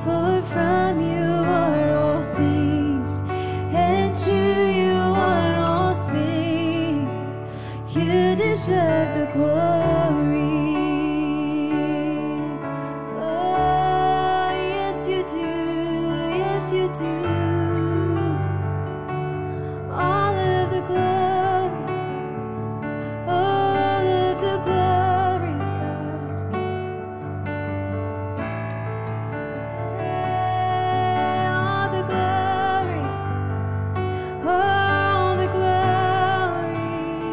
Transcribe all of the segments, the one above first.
For from you are all things, and to you are all things. You deserve the glory. Oh, yes you do, yes you do. All of the glory, all of the glory, God. All the glory, all the glory.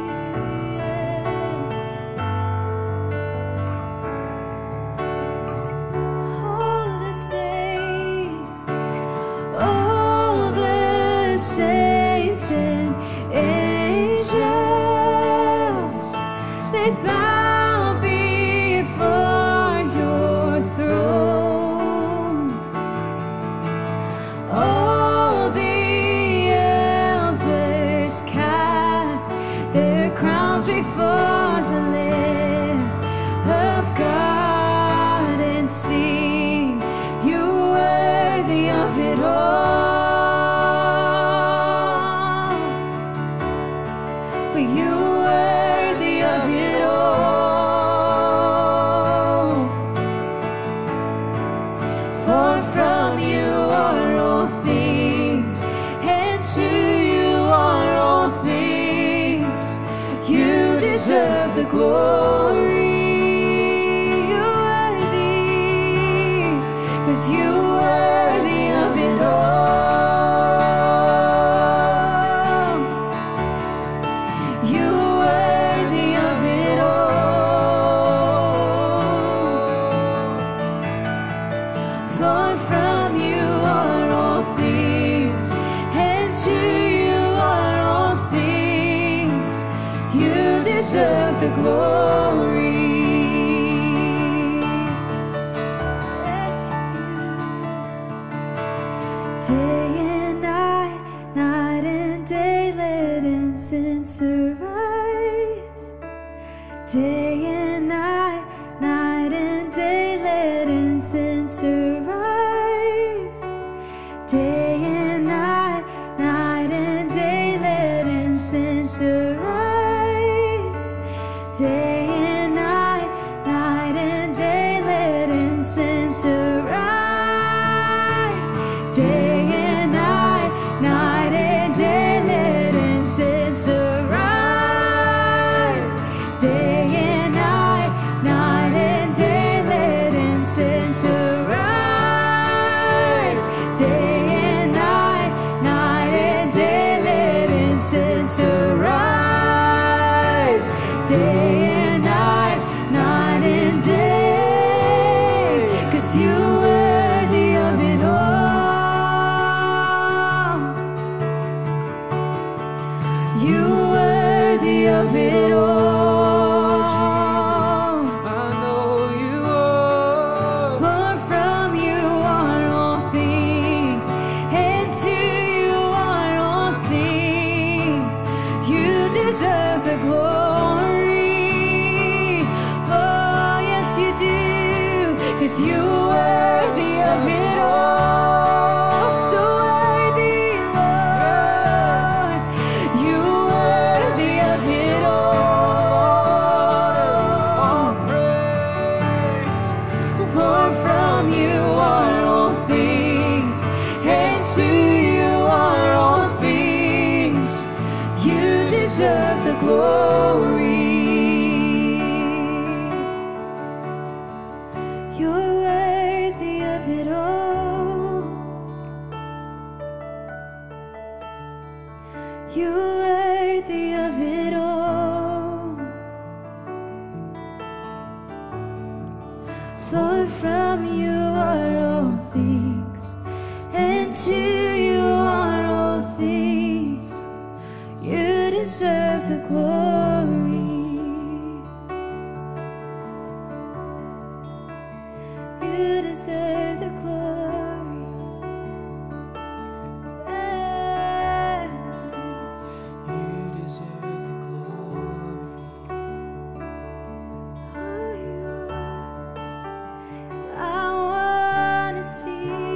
All the saints, all the saints and angels, they bow before your throne. All the elders cast their crowns before the Lamb of God and sing, you worthy of it all. You worthy of it all. For from you are all things, and to you are all things. You deserve the glory. You're worthy, 'cause you're worthy of it all. You're worthy of it all. For from you are all things, and to you are all things. You deserve the glory. Yes, you do. Day and night, night and day, let incense arise. Day and night, night and day, let incense arise. Day and night, night and day, let incense arise. Day and night, night and day, let incense arise. Day and night, night and day, let incense arise. Day and night, night and day, let incense arise. Day and night, night and day, let incense arise. Day and night, night and day, 'cause you're worthy of it all. You're worthy of it all, Jesus. I know you are. For from you are all things, and to you are all things. You deserve the glory. Oh, yes you do, 'cause you're worthy of it all. So worthy, Lord. You're worthy of it all. All praise. For from you are all things, and to you are all things. You deserve the glory. You're worthy of it all. You're worthy of it all. For from you are all things, and to you are all things. You deserve the glory. You deserve the glory. You deserve the glory. Oh, you are. I wanna see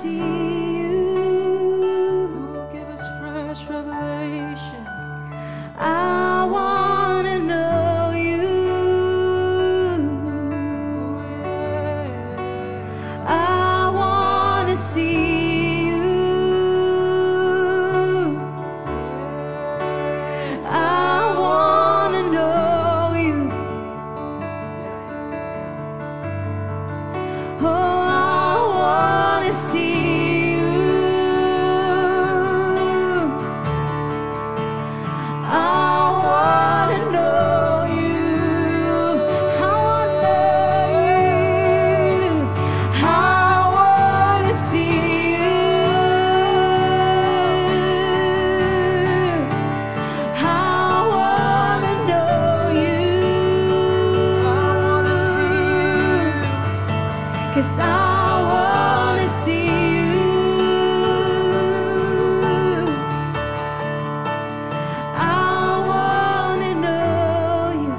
see you. Oh, give us fresh revelation. I wanna know you. Oh, yeah. I wanna see you. I wanna know you. Oh, I wanna see you. I wanna know you. I wanna know you. I wanna see you. I wanna know you. I wanna see you. 'Cause I wanna see you. I wanna know you.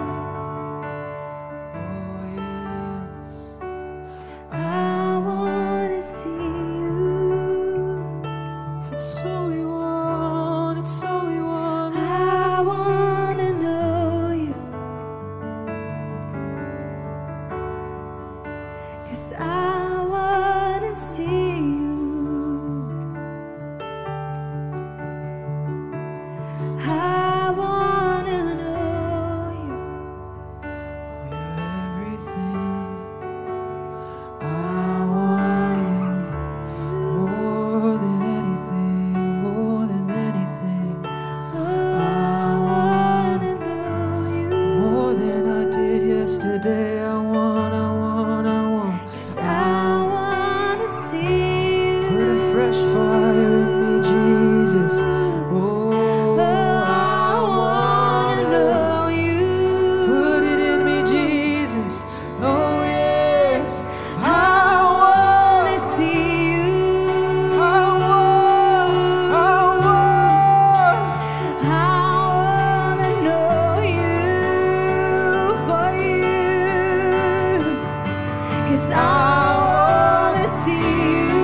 Oh, yes. I wanna see you. It's all we want. It's all we want. I wanna know you. 'Cause I wanna see you. I wanna know you. Oh, you're everything. I Wanna want see you more than anything. More than anything. Oh, I wanna know you. More than I did yesterday. I want. 'Cause I wanna see you. Put a fresh fire in me, Jesus. Oh, I wanna know you. put it in me, Jesus. Oh, yes. I wanna see you. want. I wanna know you for you. 'Cause I wanna see you.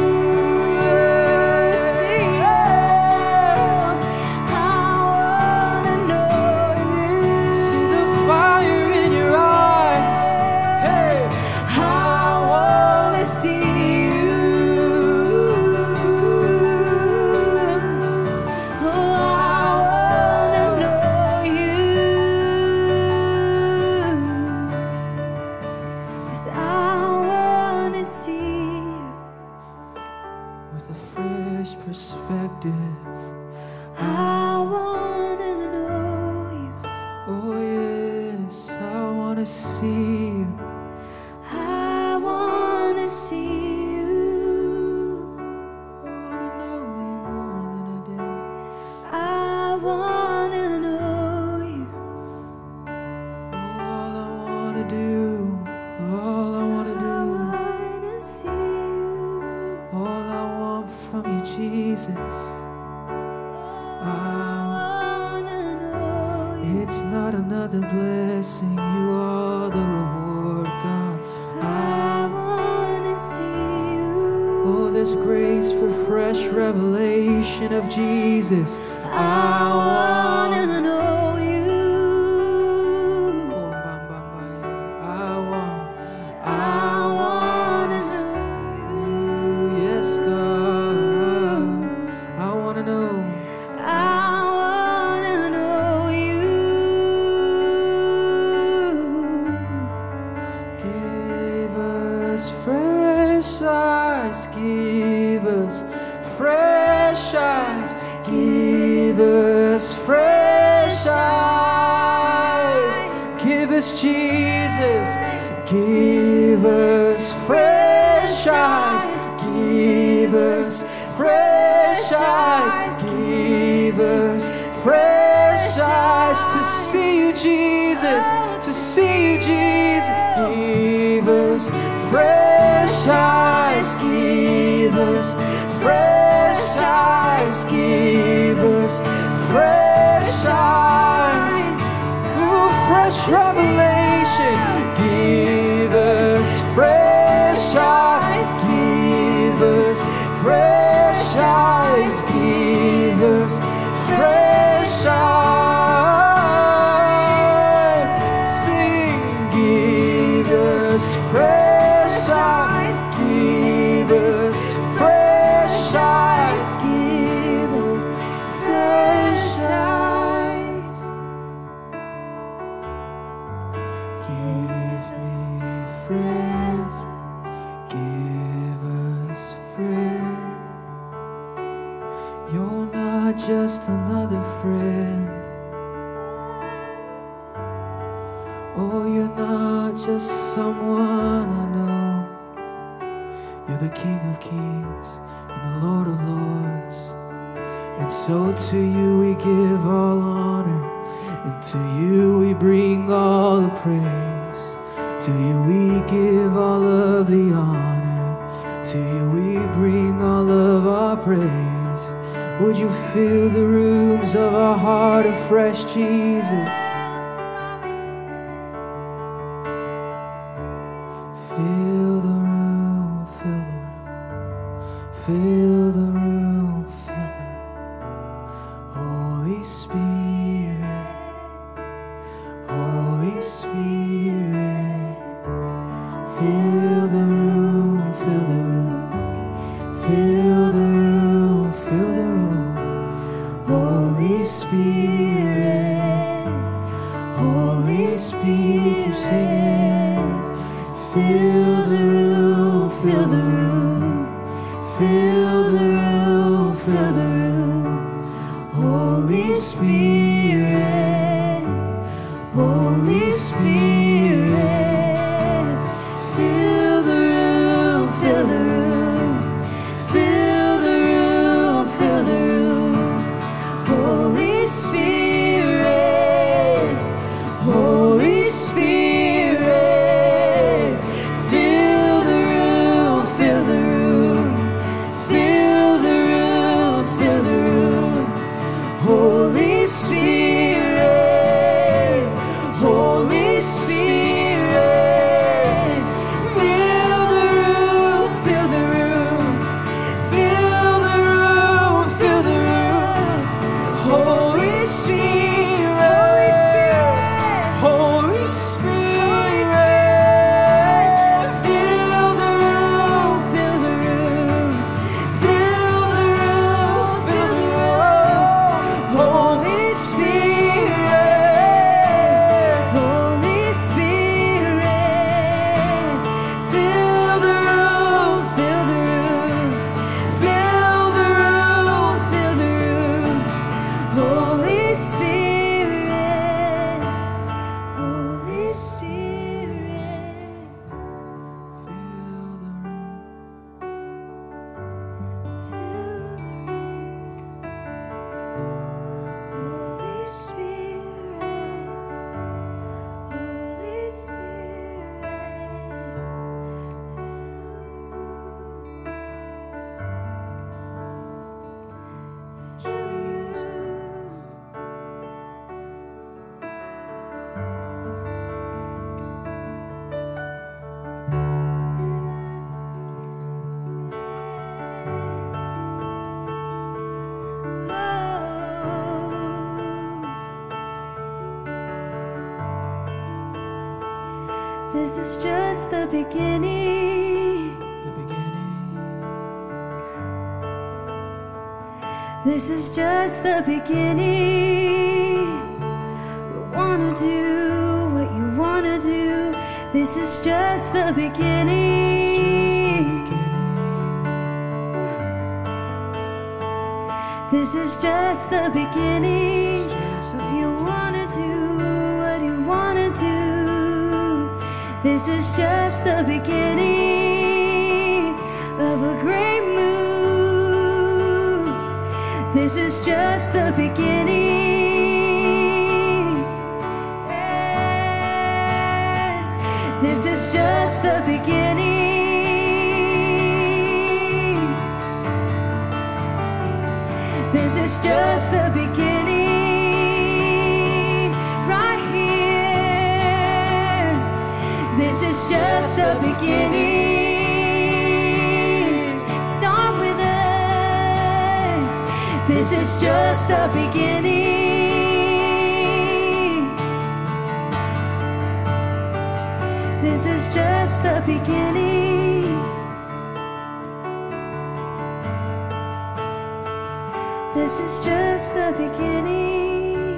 See you. I wanna know you. See the fire in your eyes. Hey, I wanna see you. Oh, I wanna know you. 'Cause I wanna see you. with a fresh perspective. I wanna know you. Oh, yes. I want to see you. I wanna see you. I want to know you more than I did. I wanna know you. Oh, all I want to do. All I want to I do. wanna see you. All I want from you, Jesus. I wanna know you. It's not another blessing. You are the reward, God. I wanna see you. Oh, there's grace for fresh revelation of Jesus. I wanna know you. I want. I wanna know you. Yes, God. I want to know. I wanna know you. Give us fresh eyes. Give us fresh eyes. Give us fresh eyes. Give us Jesus. Give us fresh eyes. Give us fresh eyes. Give us fresh eyes to see you, Jesus. To see you, Jesus. Give us fresh eyes. Give us fresh eyes. Give us fresh eyes. Ooh, fresh revelation. Give us fresh eyes. Give us just another friend. Oh, you're not just someone I know. You're the King of Kings and the Lord of Lords. And so to you we give all honor, and to you we bring all the praise. To you we give all of the honor, to you we bring all of our praise. Would you fill the rooms of our heart afresh, Jesus? Fill the room, fill the room, fill the room, fill the room. Holy Spirit, Holy Spirit, fill the room, fill the room, fill the room, fill the room. Holy Spirit, Holy Spirit, keep singing. Fill the room, fill the room, fill the room, fill the room. Holy Spirit, Holy Spirit, fill the room, fill the room, fill the room, fill the room. Holy Spirit, Holy Spirit, fill the room, fill the room, fill the room, fill the room. Holy Spirit, Holy Spirit, fill the room, fill the room, fill the room, fill the room. Holy Spirit, Holy Spirit, fill the room, fill the room, fill the room, fill the room. Holy Spirit, Holy Spirit, fill the room, fill the room, fill the room, fill the room. Holy Spirit, Holy Spirit, fill the room. Holy Spirit, Holy Spirit, fill the room. This is just the beginning. The beginning, This is just the beginning. We wanna do what you wanna do. This is just the beginning. This is just the beginning. If you wanna do what you wanna do, this is just the beginning of a great move. This is just the beginning. Yes. This is just the beginning. This is just the beginning, right here. This is just the beginning. Start with us. This is just the beginning. This is just the beginning. This is just the beginning.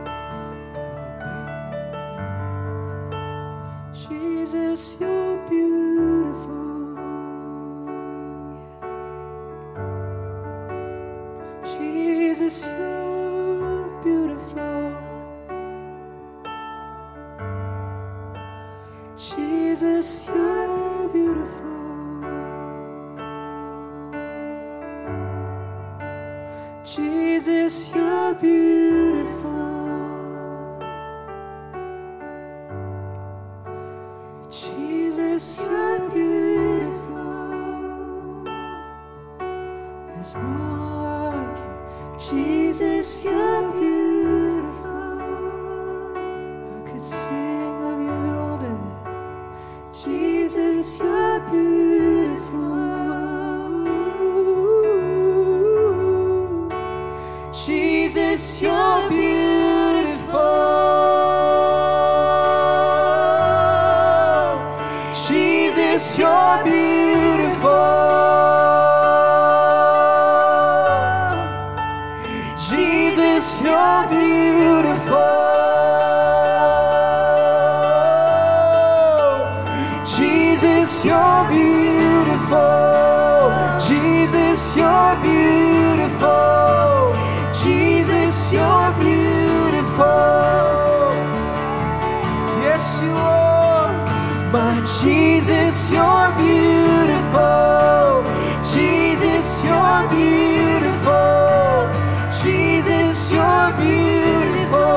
Jesus, you're beautiful. Jesus, Jesus, you're beautiful. Jesus, you're beautiful. Jesus, you're beautiful. Jesus, you're beautiful. There's no like you. Jesus, you're beautiful. I could sing of you all day. Jesus, you're beautiful. Jesus, you're beautiful. Jesus, you're beautiful. Jesus, you're beautiful. Jesus, you're beautiful. Jesus, you're beautiful. Jesus, you're beautiful. Yes, you are. My Jesus, you're beautiful. Jesus, you're beautiful. Jesus, you're beautiful.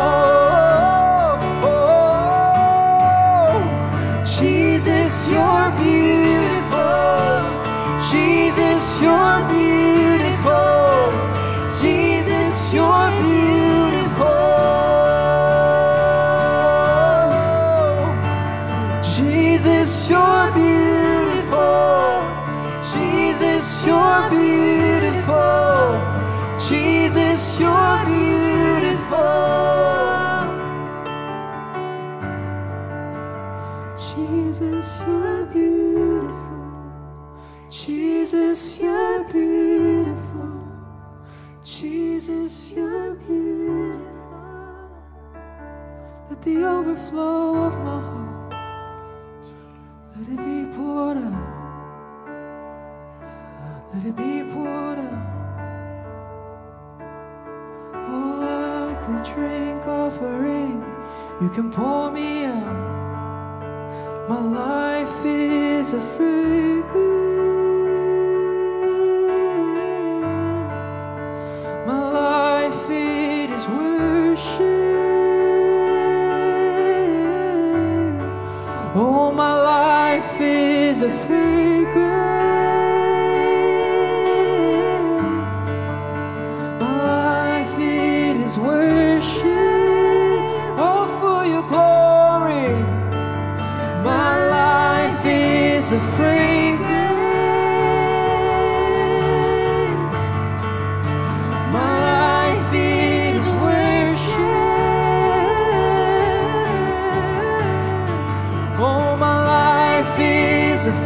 Oh, Jesus, you're beautiful. Jesus, you're beautiful. Jesus, you're beautiful. Jesus, you're beautiful. Jesus, you're beautiful. Jesus, you're beautiful. Jesus, you're beautiful. Jesus, you're beautiful. Jesus, you're beautiful. Let the overflow of my heart, let it be poured out. Let it be poured out. Oh, like a drink offering, you can pour me out. My life is a fragrance. My life, it is worship. Oh, my life is a fragrance. My life, it is worship. Oh, for your glory. My life is a fragrance. My life is worship. Oh, my life is a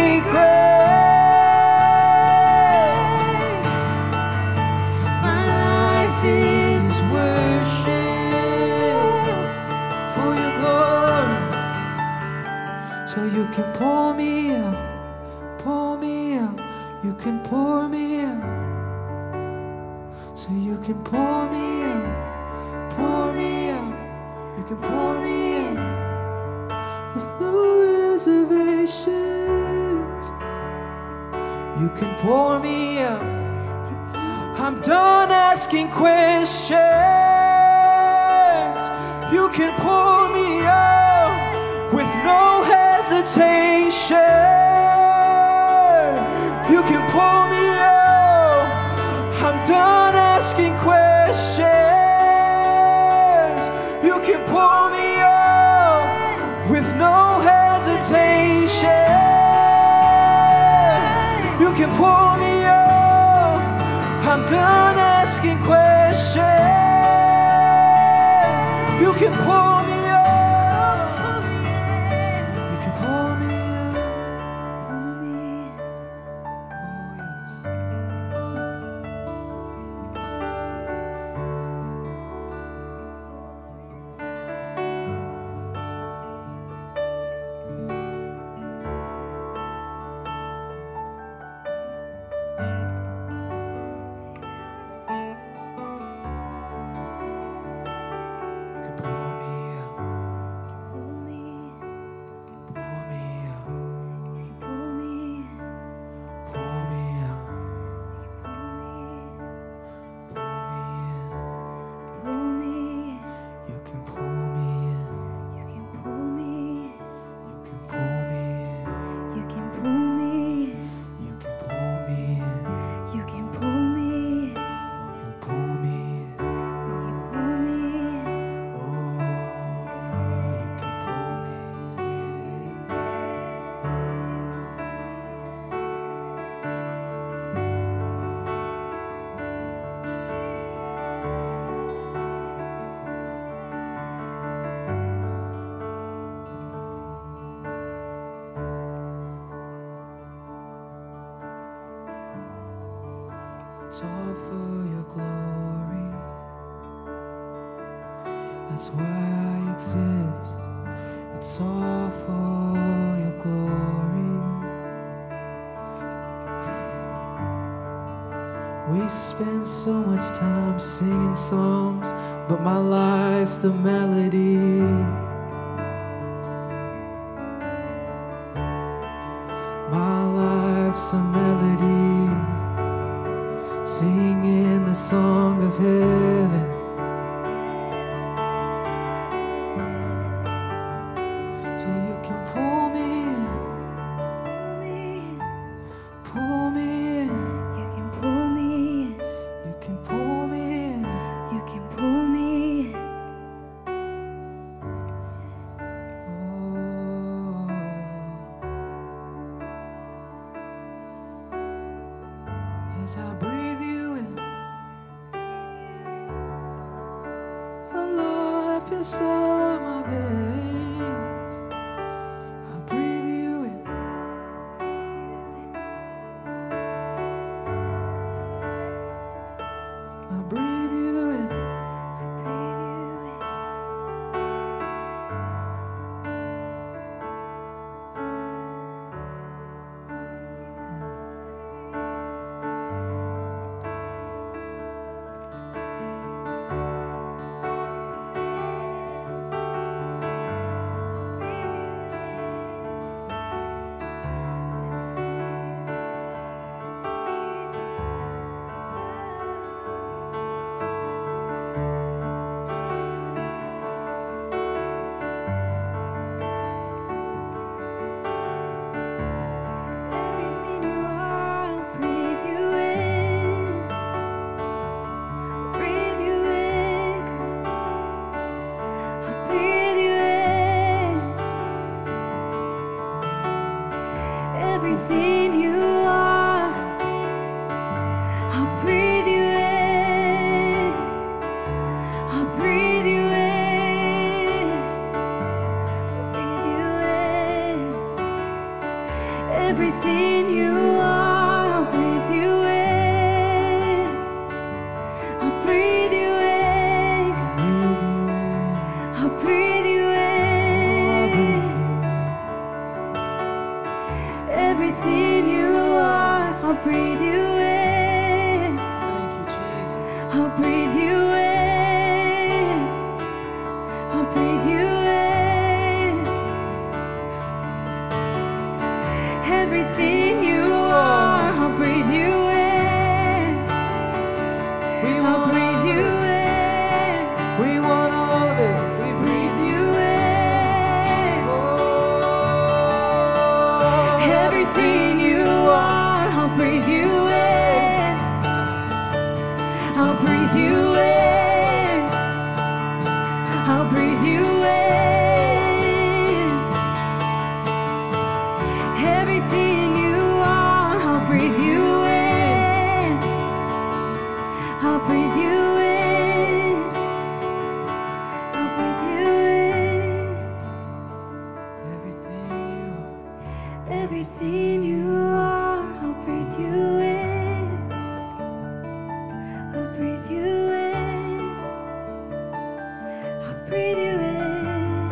fragrance. My life is worship for your glory. So you can pour me out, pour me out. You can pour me out. So you can pour me out, pour me out. You can pour me out with no reservations. You can pour me out. I'm done asking questions. You can pour me out with no hesitation. You can pour me out. I'm done asking questions. You can pour me out with no hesitation. You can pour me out. I'm done asking questions. You can pour me out. You can pour me out. It's all for your glory. That's why I exist. It's all for your glory. We spend so much time singing songs, but my life's the melody. My life's a melody, singing the song of heaven. So you can pull me in, pull me in. You can pull me in. You can pull me in. You can pull me in. As I breathe you in, your life inside my veins. I breathe you in. I breathe you in. Everything you are, I'll breathe you in. Breathe you in. I'll breathe you in. Everything you are, I'll breathe you in. I'll breathe you in. I'll breathe you in. Everything you are, I'll breathe you in. I'll breathe you in. I'll breathe you in. Everything you are, I'll breathe you in. Thank you, Jesus. I'll breathe you in. I'll breathe you in. Everything you are, I'll breathe you in. We I'll want breathe all you of it. in. We want all of it. We Breathe you in. Oh, Everything you are, I'll breathe you in. I'll breathe you in. I'll breathe you in. Everything you are, I'll breathe you in. I'll breathe you in. I'll breathe you in. everything you are. Everything you are, I'll breathe you in. I'll breathe you in. I'll breathe you in.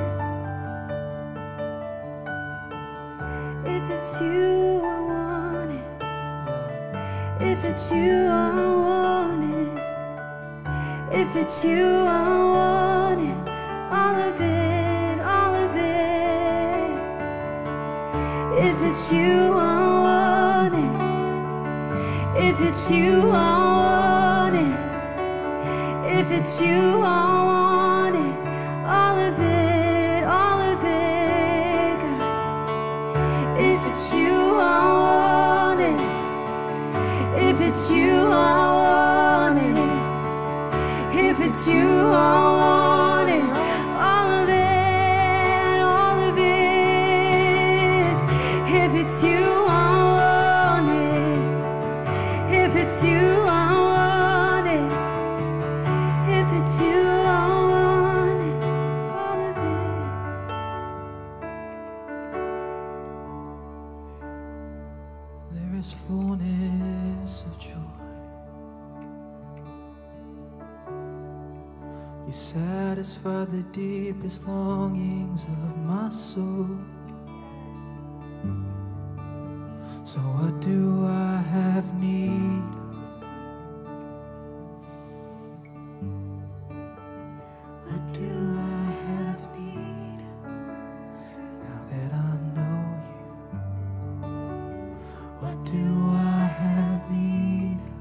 If it's you, I want it. If it's you, I want it. If it's you, I want it. All of it, all of it. If it's you, I want it. If it's you, I want it. If it's you, I want it. All of it, all of it, God. If it's you, I want it. If it's you, I want it. If it's you, I want it. All of it, all of it. If it's you, I want it. If it's you, I want it. If it's you, I want it. All of it. There is fullness of joy satisfy the deepest longings of my soul. So what do I have need of? What do I have need of now that I know you? What do I have need of?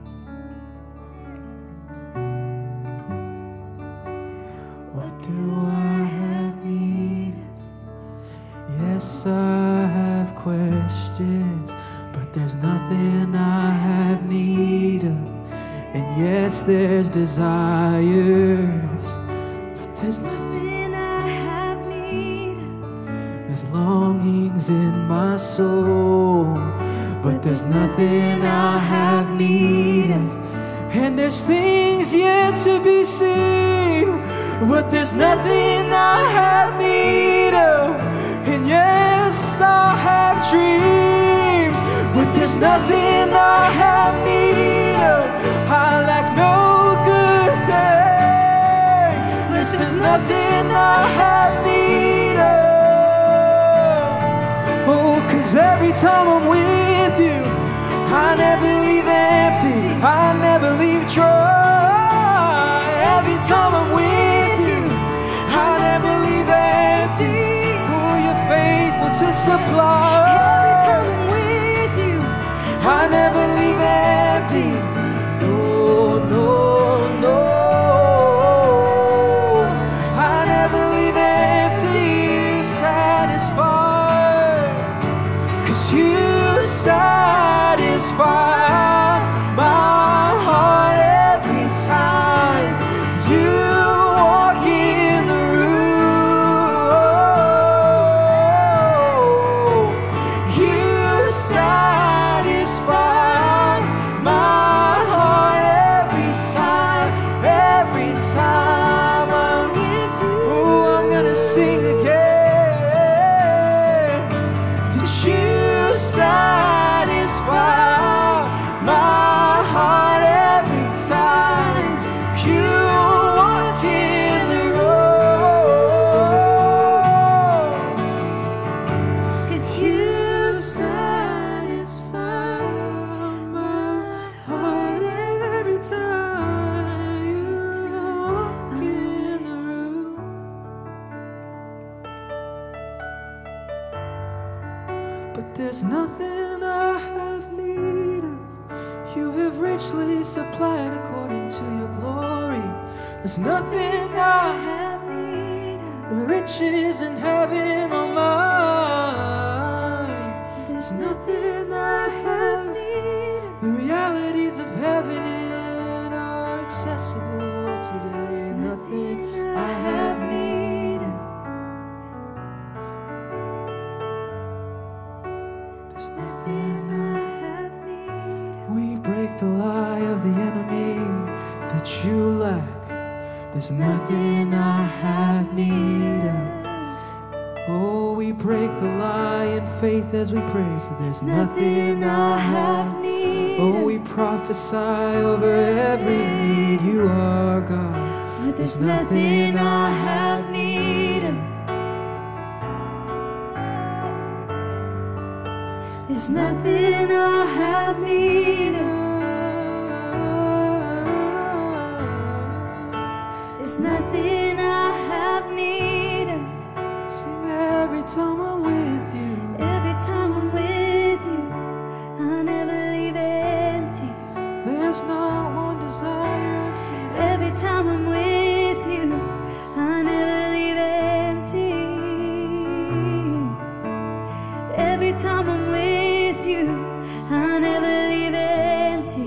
What do I have need of? Yes, I have questions, but there's nothing I have need of. And yes, there's desires, but there's nothing I have need of. There's longings in my soul, but there's nothing I have need of. And there's things yet to be seen, but there's nothing I have need of. And yes, I have dreams, but there's nothing I have need of. I lack no good thing, yes, there's nothing I have need of. Oh, 'cause every time I'm with you, I never leave empty, I never leave dry. Every time I'm with you, I never leave empty. Oh, you're faithful to supply. Every time I'm with you, I never leave empty. No, no, no. I never leave empty. Satisfied, 'cause you satisfy my heart every time you walk in the room. You satisfy my heart every time I'm with you. Oh, I'm gonna sing again. That you satisfy my heart every time you walk in the room. 'cause you satisfy My heart every time you walk in the room. But there's nothing I have need of. You have richly supplied according to your glory. There's nothing I have have need of. the riches in heaven are mine. There's nothing I have need of. the realities of heaven are accessible today. Nothing I have need of. There's nothing I have need of. We break the lie of the enemy that you lack. There's nothing I have need of. Oh, we break the lie in faith as we pray. So there's nothing I have. need Oh, of. we prophesy over every need. You are God. But there's nothing I have need of. There's nothing I have need of. There's nothing I have need of. Sing every time I'm with you. Every time I'm with you, I never leave empty. There's not one desire unseen. Every time I'm with you, I never leave empty. Every time I'm with you, I never leave empty.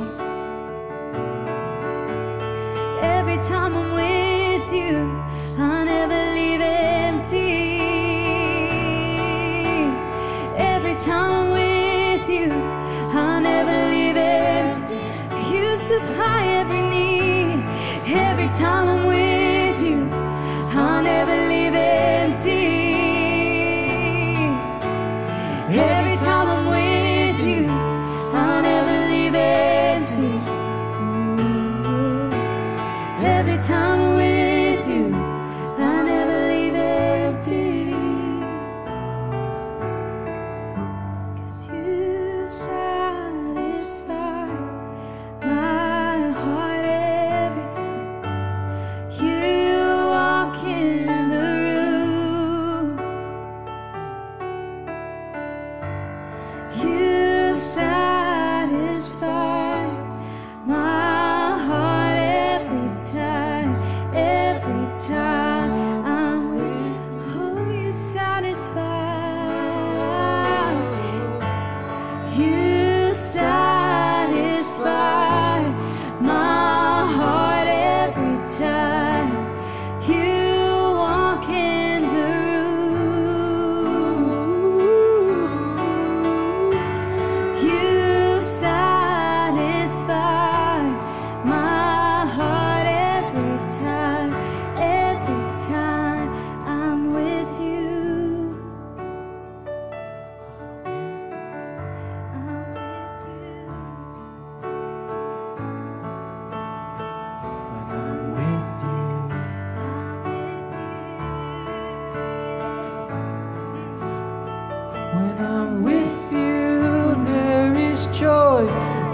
Every time I'm with you, I never leave empty. Every time I'm with you, I never leave empty. You supply every need. Every time I'm with you, I'll never leave empty. Every time I'm with you, I'll never leave empty. Every time I'm with you,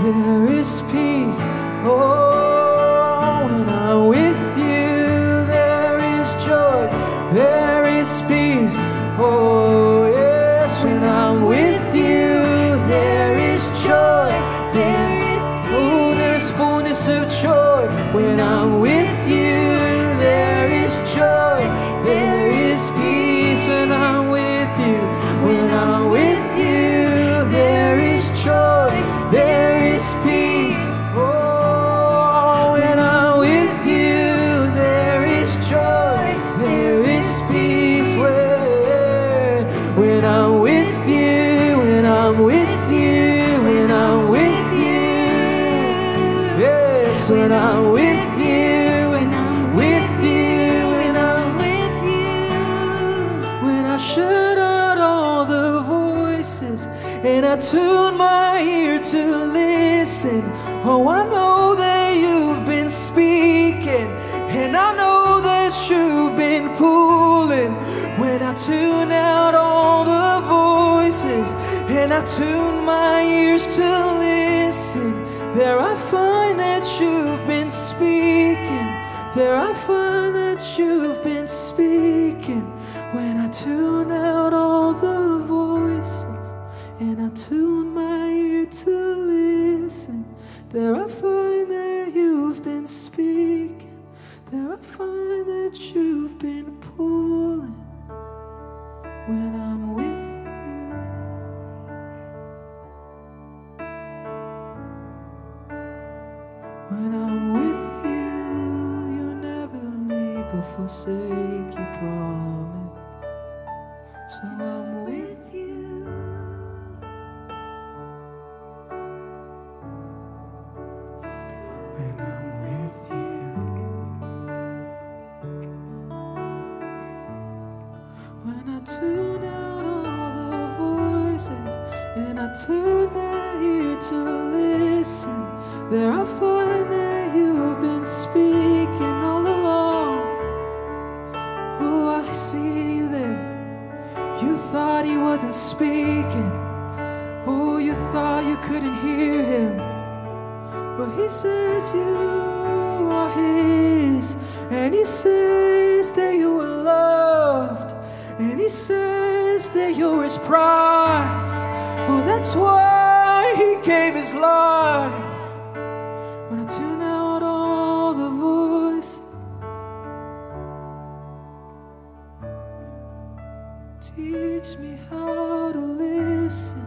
there is peace. Oh, when I'm with you, there is joy, there is peace. Oh, yes, when I'm with you, there is joy, there is fullness of joy. When I'm with you, there is joy, there is peace. When I'm with you, when I'm with you, there is joy, there is peace. Oh, when I'm with you, there is joy, there is peace. When I'm with you, when I'm with you, when I'm with you, yes, when I'm with you, when I'm with you, when I'm with you, when I shut out all the voices and I tune my ear to listen. Oh, I know that you've been speaking, and I know that you've been pulling. When I tune out all the voices and I tune my ears to listen, there I find that you've been speaking. There I find that you've been speaking. When I tune out all the voices and I tune my ear to listen, there I find that you've been speaking. There I find that you've been pulling. When I'm with you, when I'm with you, you'll never leave or forsake your promise. So I'm with you. When I'm with you, when I tune out all the voices and I turn my ear to listen, there I find that you've been speaking all along. Oh, I see you there. You thought he wasn't speaking. Oh, you thought you couldn't hear him. But he says you are his, and he says that you are loved, and he says that you're his prize. Oh, that's why he gave his life. When I tune out all the voices, teach me how to listen,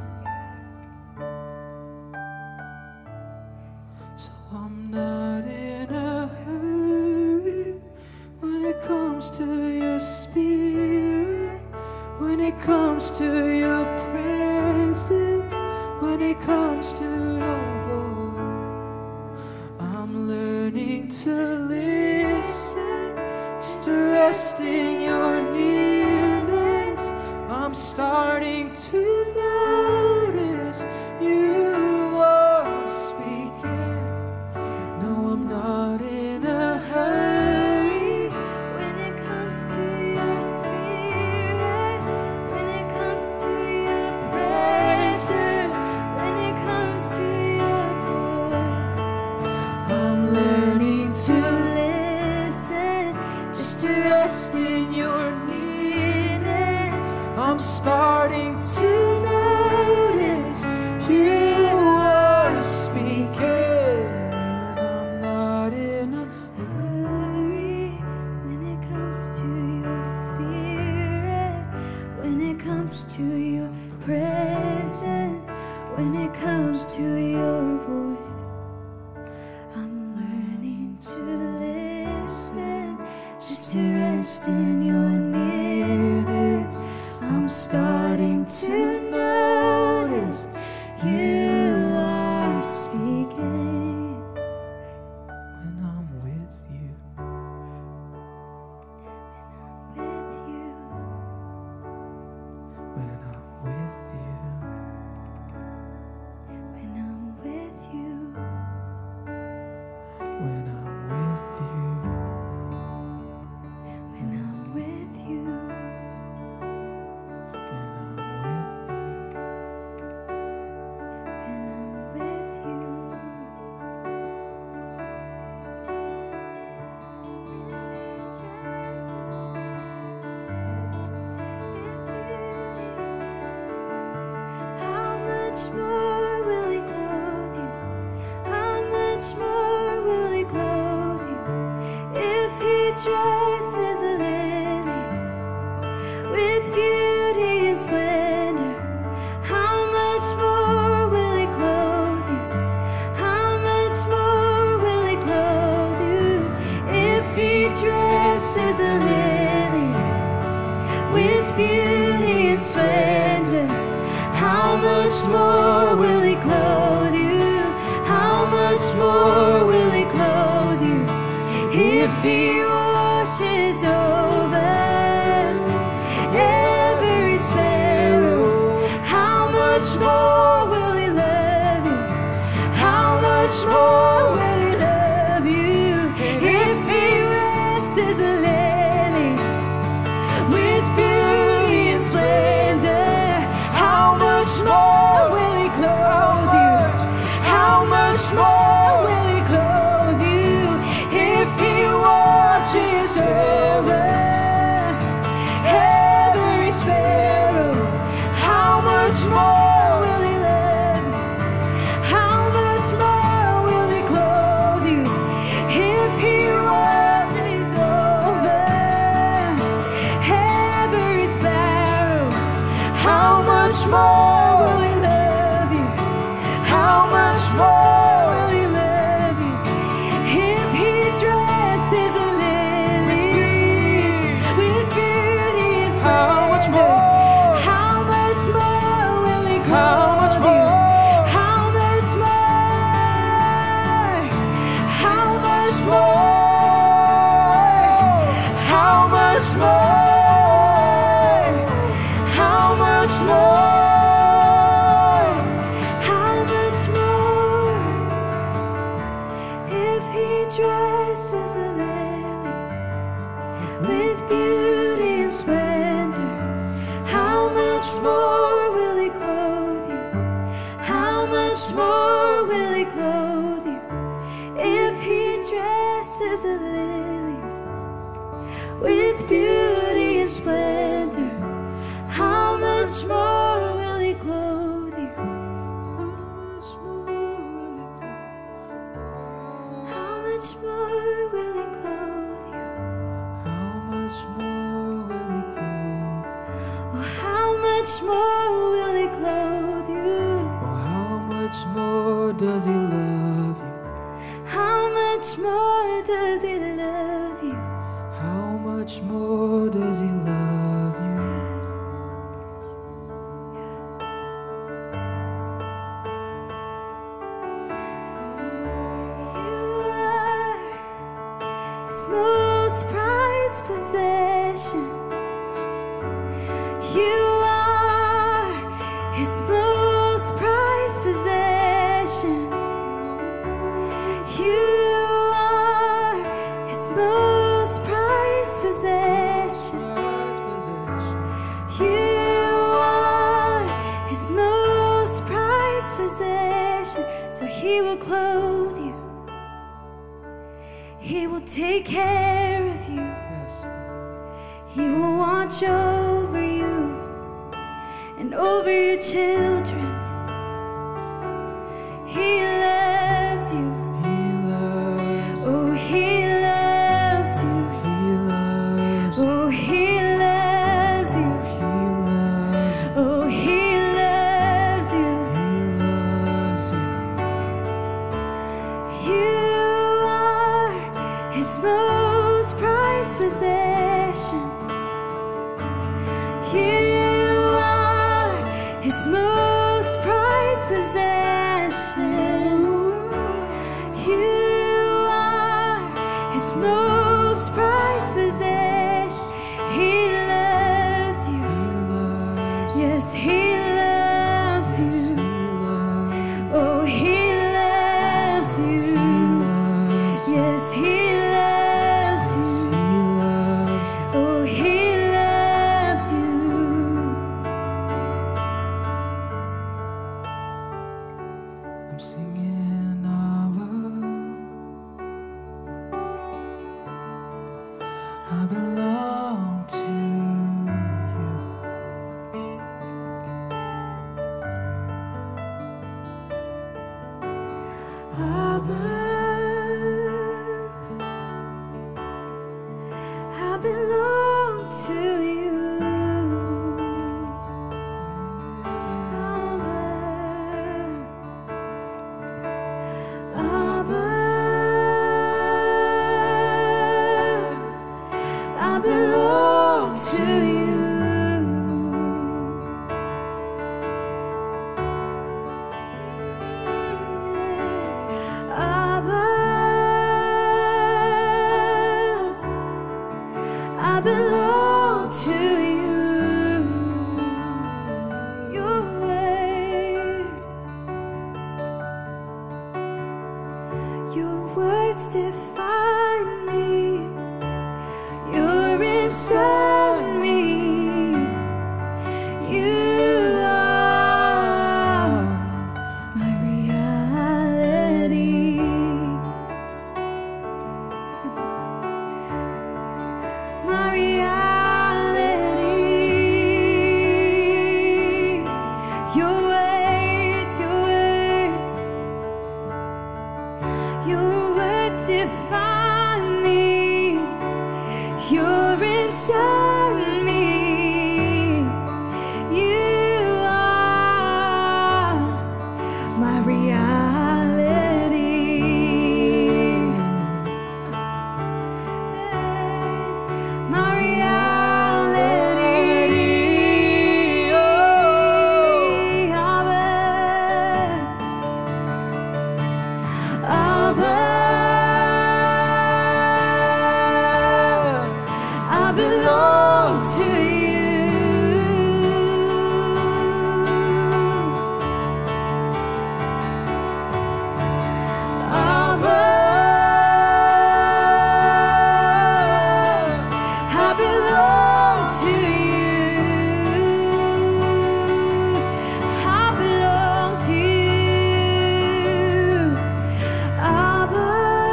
so I'm not in a hurry when it comes to your spirit, when it comes to your presence, when it comes to your voice. I'm learning to listen, just to rest in your nearness. I'm starting to notice you are speaking. No, I'm not in a hurry When it comes to your spirit, when it comes to your presence, when it comes to your voice, I'm learning to listen, just to rest in your nearness. I'm starting to notice you are speaking. I'm not in a hurry. When it comes to your spirit, when it comes to your presence, when it comes to your voice, I'm learning to listen, just to rest in your nearness. I'm starting to notice you are speaking. when I'm with you. With you, When I'm with you. when I'm with you, When I'm with you. when I'm with much more will He clothe you if He watches over every sparrow? How much more will He love you? How much more will He love you if He dresses the lilies with beauty and splendor? How much more will He clothe you? How much more will He clothe you if He watches over every sparrow? How much more will He love you? How much more will He clothe you if He watches over every sparrow? How much more will He love you? How much more will He love you if He dresses the lilies with beauty and splendor? How much more? How much more will He clothe you? How much more? How much more? How much more? How much more? How much more? If He dresses the lilies with beauty and splendor, how much more will He clothe you? How much more will He clothe you if He dresses the lilies with beauty and splendor? How much more will He clothe you? How much more will He clothe you? How much more will He clothe? Oh, how much more will He clothe you? Oh, how much more does He love you? How much more does He love you? How much more does He love you? His most prized possession. You are His most prized possession. You are His most prized possession. You are His most prized possession. So He will clothe you. He will take care of you. Yes. He will watch over you and over your children. He loves you. He loves you. Oh, He loves you. He loves you. Oh, He loves you. He loves you. Oh, He loves you. He loves you. You are His most prized possession. You are His most prized possession. You are His most prized possession. He loves you. He loves you. Yes, He loves Yes, He you. loves Oh, He loves you. you. He loves you. Yes, He loves Yes, you. He loves you. Oh, He loves you. I'm singing Abba. I belong to you. Abba, I belong to you. Abba, Abba, I belong to you. Yes, words define me. You're inside me. You are my reality. My reality. Your words, your words define me. You're inside me. You are my reality. Yes, my reality. Oh, Abba, I belong to you. Abba, I belong to you. I belong to you. Abba,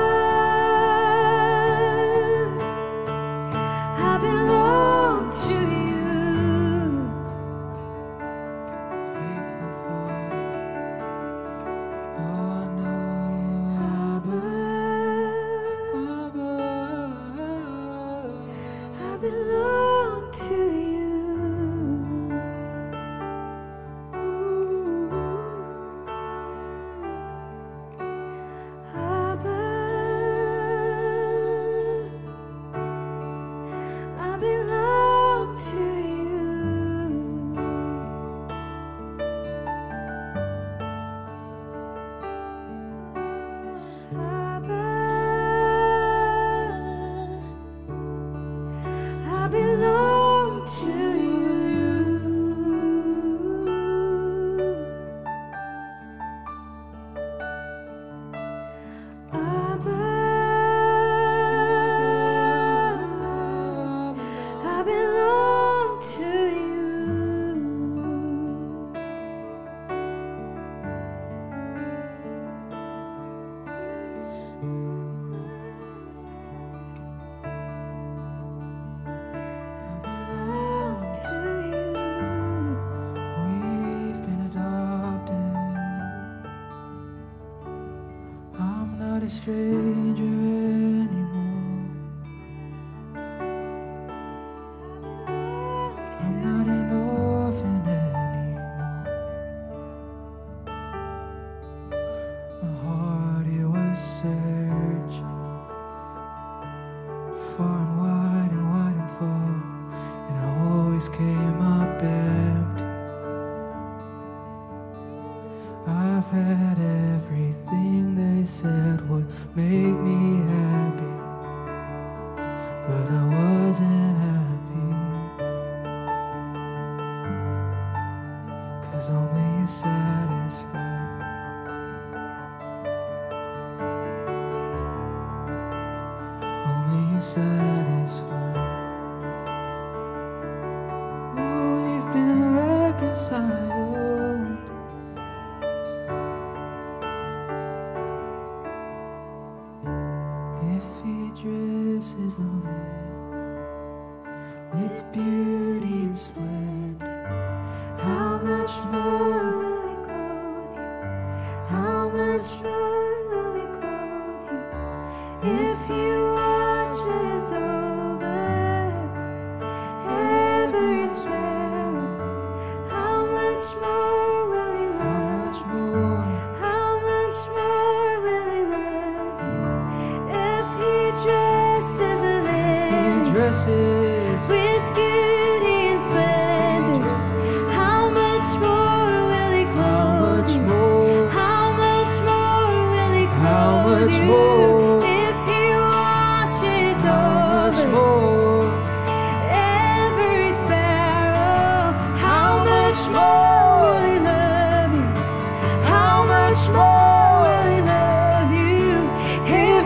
I belong to you. Faithful Father, oh, I know. I belong to you. Abba, I belong to you. Abba, I belong to you. Abba, I belong to you. Belong to you. We've been adopted. I'm not a stranger anymore. I'm not an orphan anymore. My heart, it was searching far and wide and far, and I always came up empty. I've had everything they said would make me happy, but I wasn't happy, 'cause only you satisfy. Only you satisfy. Oh, we've been reconciled. If he dresses the lily with beauty and splendor, How much more will He clothe you? How much more will He clothe you? If He watches over every sparrow, how much more will He how love much you? more? How much more will He love you? If He dresses a He lily dresses with beauty and splendor, how much more will He how clothe much you? more? How much more will He How clothe much you? more? If He watches How much over more? every sparrow, how much more will He love you? How much more will He love you? If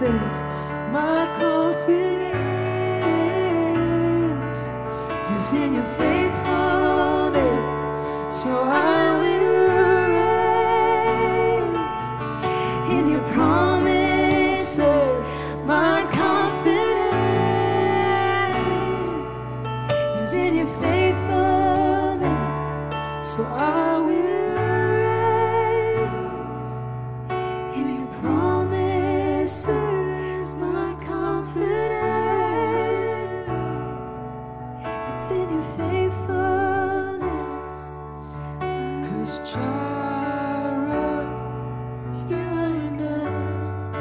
says, my confidence is in your faithfulness, so I will rest in your promises. My confidence is in your faithfulness, so I will rest in your promises. My confidence, it's in your faithfulness. 'Cause Jireh, you are enough.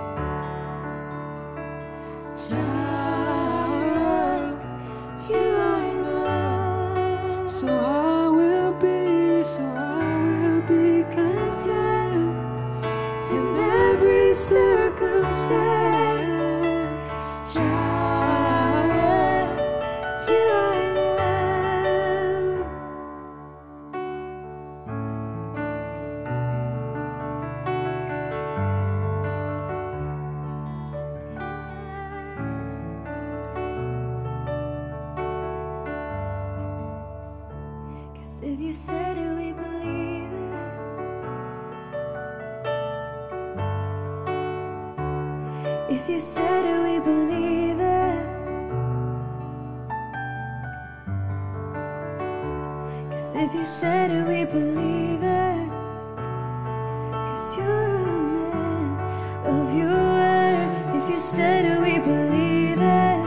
Jireh, you are enough. So I will be content in every circumstance. Jireh, you are enough. 'Cause if you said it, we believe it. If you said it, we believe it. 'Cause if you said it, we believe it. 'Cause you're a man of your word. If you said it, we believe it.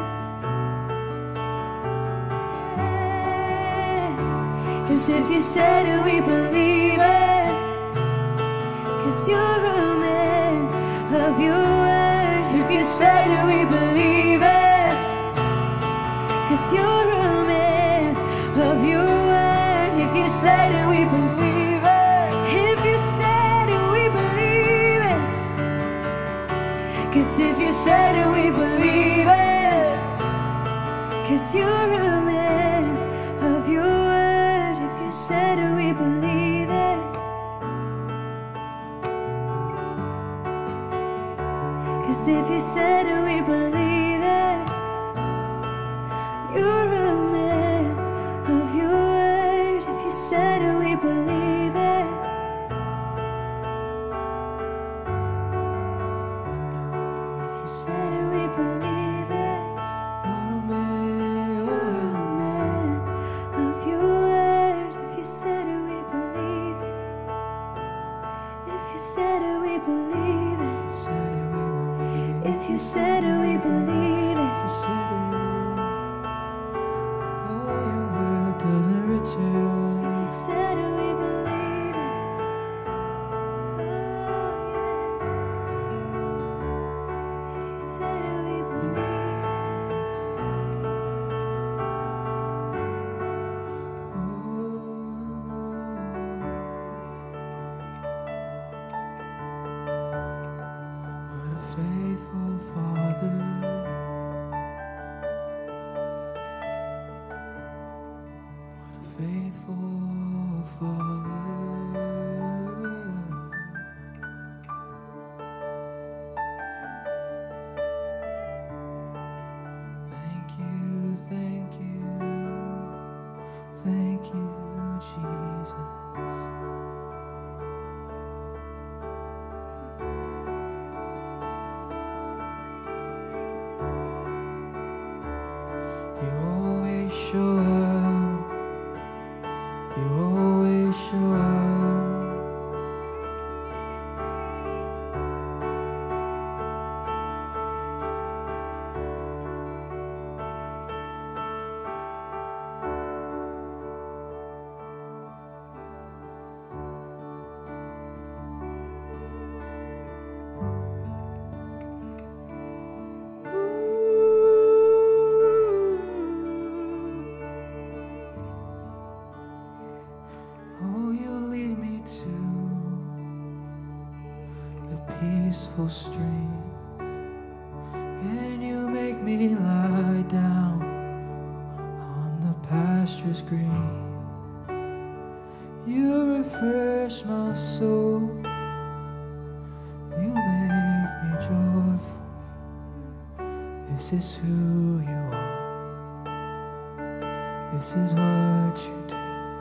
Yes. 'Cause if you said it, we believe it. 'Cause you're a man of your word. If you said it, we believe it. 'Cause you're a man of your word. If you said it, we believe it. If you said it, we believe it. 'Cause if you said it, we believe it. 'Cause you're a man of your word. If you said it, we believe it. 'Cause if you said it, we believe it. You're a man of your word. If you said it, we believe it. If you said it, we believe it. You're a man of your word. If you said it, we believe it. If you said it, we believe it. If you said it, we believe it. Oh, your word doesn't return. If you said it, we believe it. Oh, yes. If you said it, we believe it. What a faithful Father. What a faithful Father. Thank you, thank you, thank you, Jesus. You always show up. You always show up. Oh, you lead me to the peaceful stream, and you make me lie down on the pastures green. You refresh my soul, you make me joyful. This is who you are. This is what you do.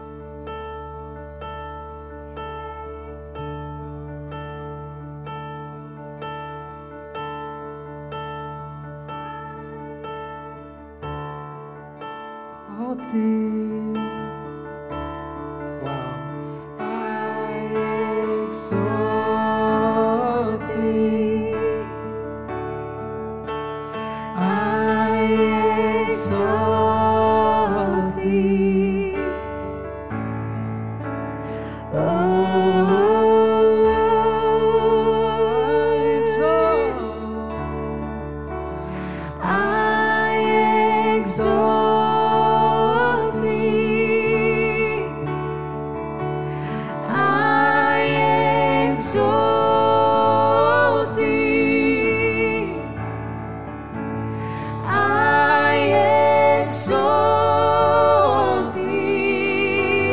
All things, wow. I exalt thee. I exalt thee. Oh Lord, I exalt thee. I exalt thee. I exalt thee,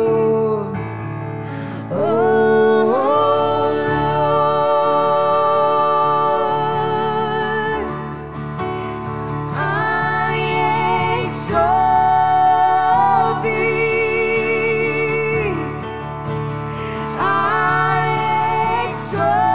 oh Lord. I exalt thee. I exalt